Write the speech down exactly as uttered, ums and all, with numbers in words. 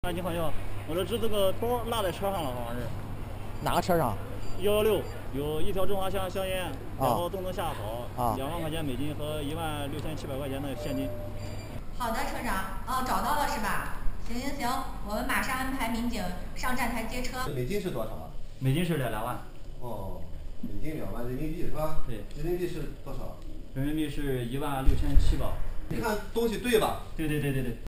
赶紧换药。我这只这个包落在车上了，好像是。 哪个车上？ 幺幺六有一条中华香香烟，两包东能下草， 啊， 两万块钱美金和一万六千七百块钱的现金。 好的，车长。哦，找到了是吧？行行行，我们马上安排民警上站台接车。 美金是多少啊？ 美金是两两万。 哦，美金两万人民币是吧？ 对。 人民币是多少？ 人民币是一万六千七吧。 你看东西对吧？ 对对对对对。